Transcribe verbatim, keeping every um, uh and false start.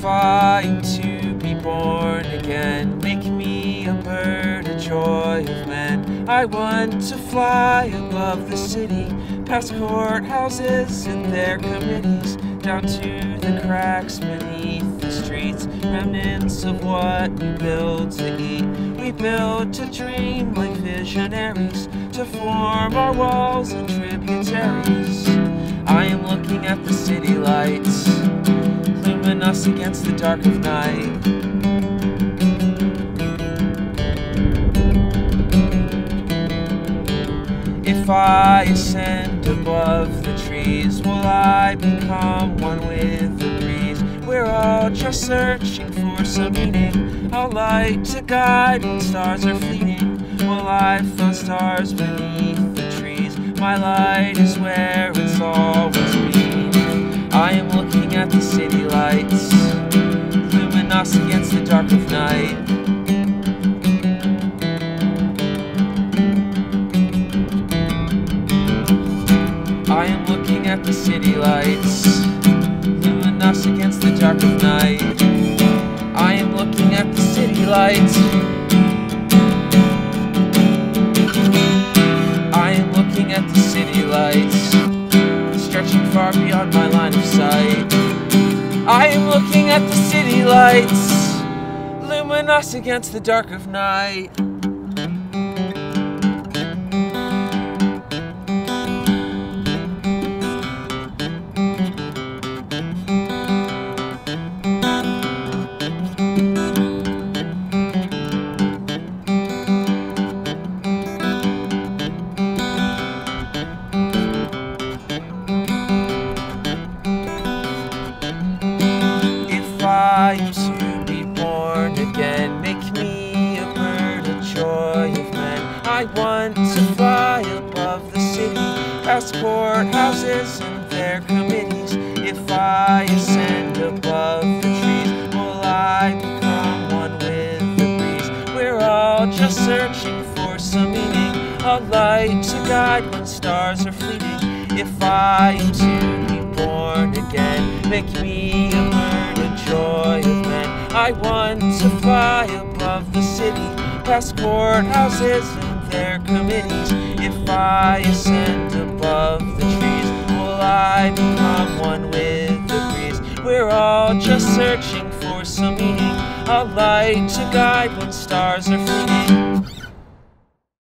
If I am to be born again, make me a bird, a joy of men. I want to fly above the city, past courthouses and their committees, down to the cracks beneath the streets, remnants of what we build to eat. We build to dream like visionaries, to form our walls and tributaries. I am looking at the city lights, luminous against the dark of night. If I ascend above the trees, will I become one with the breeze? We're all just searching for some meaning, a light to guide when stars are fleeting. Will I find stars beneath the trees? My light is where it's always been. I am looking at the city lights, luminous against the dark of night. I am looking at the city lights, luminous against the dark of night. I am looking at the city lights. I am looking at the city lights, stretching far beyond my line of sight. I am looking at the city lights, luminous against the dark of night. I am to be born again, make me a bird, a joy of men. I want to fly above the city, past courthouses and their committees. If I ascend above the trees, will I become one with the breeze? We're all just searching for some meaning, a light to guide when stars are fleeting. If I am to be born again, make me a bird, a joy of men. I want to fly above the city, past courthouses and their committees. If I ascend above the trees, will I become one with the breeze? We're all just searching for some meaning, a light to guide when stars are fleeting.